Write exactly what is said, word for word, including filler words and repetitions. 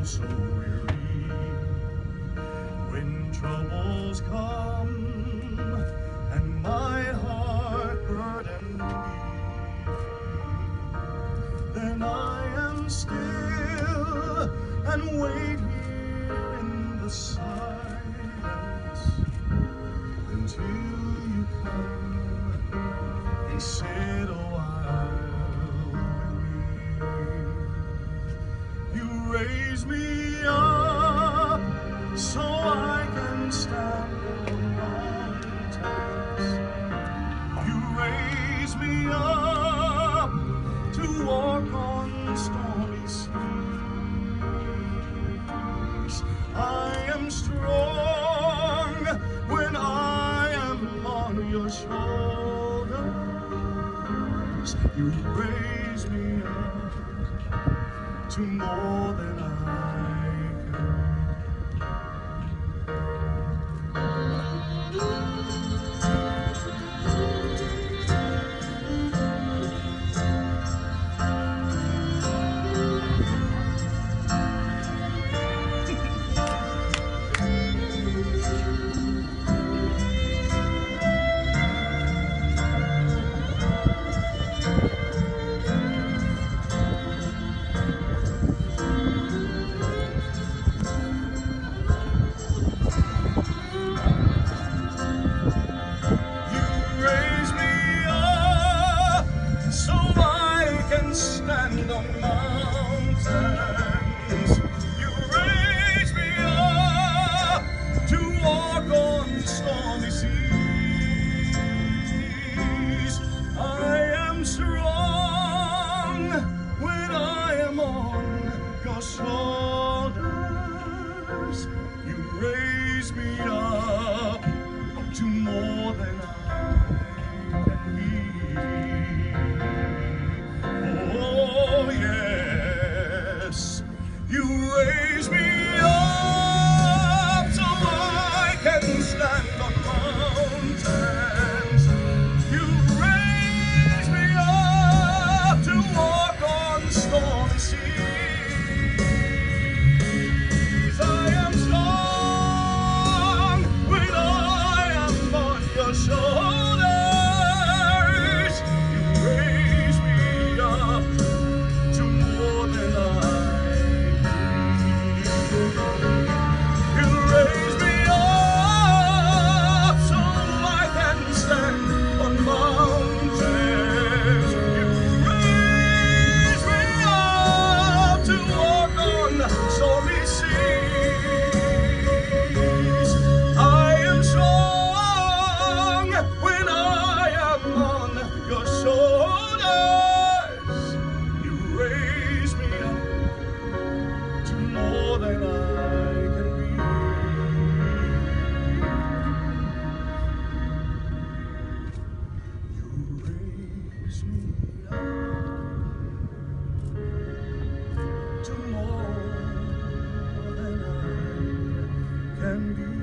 so weary when troubles come and my heart burden me. Then I am still and wait here in the silence until you come and sit a while with me. You raise me up so I can stand on mountains. You raise me up to walk on stormy seas. I am strong when I am on your shoulders. You raise me up to more than I stand on mountains. You raise me up to walk on stormy seas. I am strong when I am on your shoulders. You raise me up to more than I can be. Oh yes, you raise me up so I can stand on mountains. You raise me up to walk on stormy seas. I am strong when I am on your shoulders. Can be